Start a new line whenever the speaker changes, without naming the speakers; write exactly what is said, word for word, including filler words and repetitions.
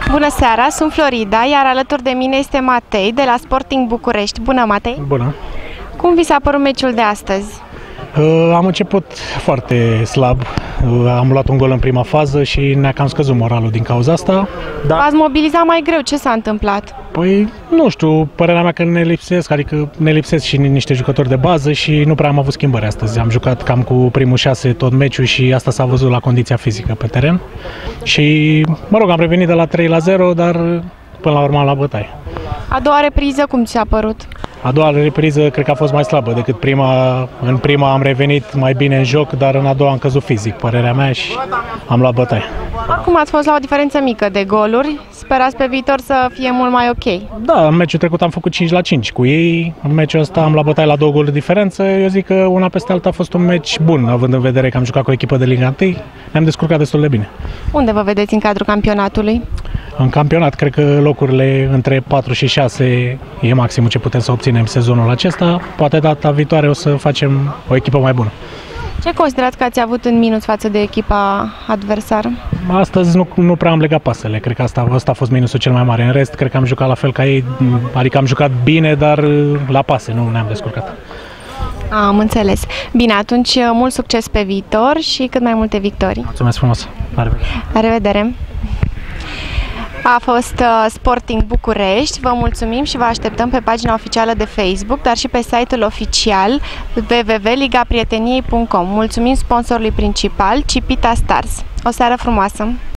Bună seara, sunt Florida, iar alături de mine este Matei de la Sporting București. Bună, Matei!
Bună!
Cum vi s-a părut meciul de astăzi?
Uh, am început foarte slab, uh, am luat un gol în prima fază și ne-a cam scăzut moralul din cauza asta.
Da. V-ați mobilizat mai greu, ce s-a întâmplat?
Păi, nu știu, părerea mea că ne lipsesc, adică ne lipsesc și niște jucători de bază și nu prea am avut schimbări astăzi. Am jucat cam cu primul șase tot meciul și asta s-a văzut la condiția fizică pe teren. Și, mă rog, am revenit de la trei la zero, dar până la urmă am luat bătaie.
A doua repriză cum ți-a părut?
A doua repriză cred că a fost mai slabă decât prima. În prima am revenit mai bine în joc, dar în a doua am căzut fizic, părerea mea, și am luat bătaie.
Acum ați fost la o diferență mică de goluri, sperați pe viitor să fie mult mai ok.
Da, în meciul trecut am făcut cinci la cinci cu ei, în meciul ăsta am luat bătaie la două goluri diferență. Eu zic că una peste alta a fost un meci bun, având în vedere că am jucat cu o echipă de Liga unu, ne-am descurcat destul de bine.
Unde vă vedeți în cadrul campionatului?
În campionat, cred că locurile între patru și șase e maximul ce putem să obținem sezonul acesta. Poate data viitoare o să facem o echipă mai bună.
Ce considerați că ați avut în minus față de echipa adversară?
Astăzi nu, nu prea am legat pasele, cred că asta, asta a fost minusul cel mai mare. În rest, cred că am jucat la fel ca ei, adică am jucat bine, dar la pase nu ne-am descurcat.
Am înțeles. Bine, atunci mult succes pe viitor și cât mai multe victorii.
Mulțumesc frumos! La revedere!
La revedere! A fost uh, Sporting București, vă mulțumim și vă așteptăm pe pagina oficială de Facebook, dar și pe site-ul oficial w w w punct liga prieteniei punct com. Mulțumim sponsorului principal, Cipita Stars. O seară frumoasă!